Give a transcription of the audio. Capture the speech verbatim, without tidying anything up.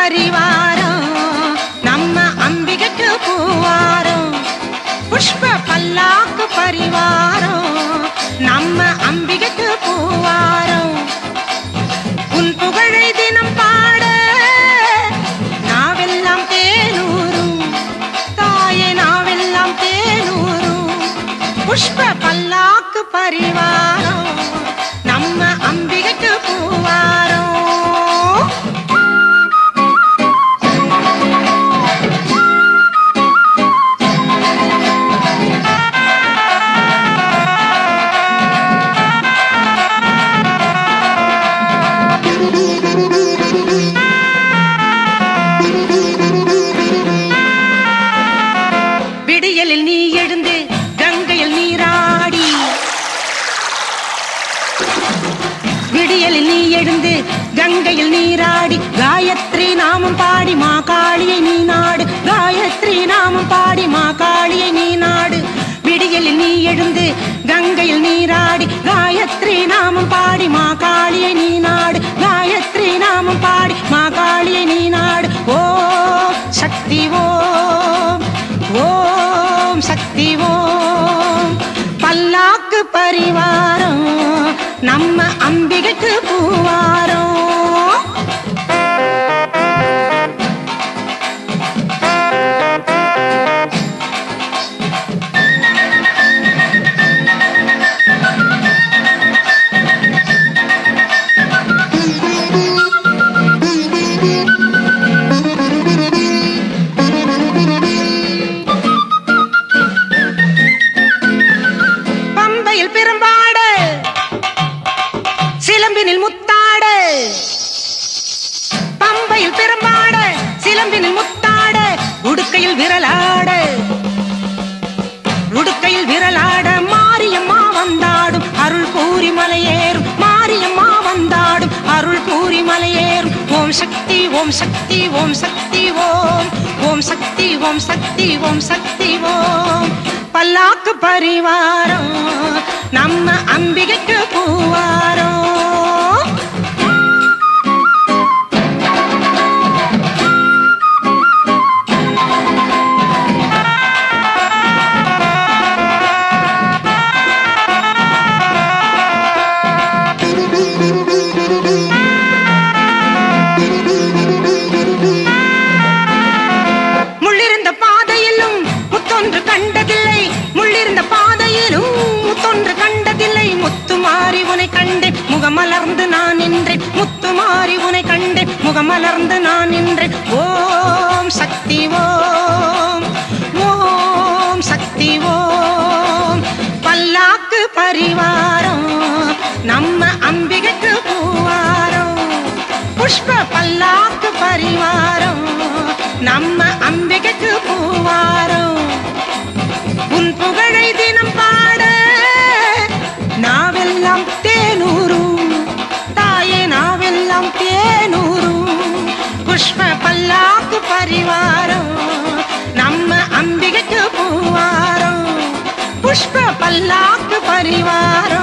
பரிவாரம் நம்ம அம்பிகைக்கு பூவாரம். புஷ்ப பல்லாக்கு பரிவாரம் நம்ம அம்பிகைக்கு பூவாரம். உன் புகழை தினம் பாட நாவெல்லாம் தேனூரும் தாயே, நாவெல்லாம் தேனூரும். புஷ்ப பல்லாக்கு பரிவாரம் நம்ம அம்பிகைக்கு பூவாரம். விடியலில் நீ எழுந்து கங்கையில் நீராடி, விடியலில் நீ எழுந்து கங்கையில் நீராடி, காயத்ரி நாமம் பாடி மா காளியை நீ நாடு, காயத்ரி நாமம் பாடி மா காளியை நீ நாடு. விடியலில் நீ எழுந்து கங்கையில் நீராடி, காயத்ரி நாமம் பாடி மா காளியை நீ நாடு, காயத்ரி நாமம் பாடி மா காளியை நீ நாடு. ஓம் சக்தி ஓம், ஓம் சக்தி ஓம். பல்லாக்கு பரிவாரம் நம்ம அம்பிகைக்கு பூவாரம். பம்பையில் பெரும்பாடு சிலம்பினில் முத்தாடு, பம்பையில் பெரும்பாடு சிலம்பினில் முத்தாடு, உடுக்கையில் விரலாடு, உடுக்கையில் விரலாட மாரியம்மா வந்தாடும் அருள் பூரி மலையேறும், மாரியம்மா வந்தாடும் அருள் பூரி மலையேறும். ஓம் சக்தி ஓம் சக்தி ஓம் சக்தி ஓம், ஓம் சக்தி ஓம் சக்தி ஓம் சக்தி ஓம். பல்லாக்கு பரிவாரம் நம்ம அம்பிகைக்கு பூவாரம். முள்ளிருந்த பாதையிலும் முத்தொன்று கண்டதில்லை, முள்ளிருந்த பாதையிலும் முத்தொன்று கண்டதில்லை. முத்துமாரி உனை கண்டேன் முகமலர்ந்து நான் நின்றேன், முத்துமாரி உனை கண்டேன் முகமலர்ந்து நான் நின்றேன். ஓம் சக்தி ஓம், ஓம் சக்தி ஓம். பல்லாக்கு பரிவாரம் நம்ம அம்பிகைக்கு பூவாரம். புஷ்ப பல்லாக்கு பரிவாரம் நம்ம அம்பிகைக்கு பூவாரம். உன் புகழை தினம் பாட நாவெல்லாம் தேனூரும் தாயே, நாவெல்லாம் தேனூரும். புஷ்ப பல்லாக்கு பரிவாரம் நம்ம அம்பிகைக்கு பூவாரம். புஷ்ப பல்லாக்கு பரிவாரம்